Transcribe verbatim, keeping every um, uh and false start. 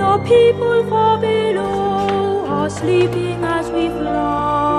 The people far below are sleeping as we fly.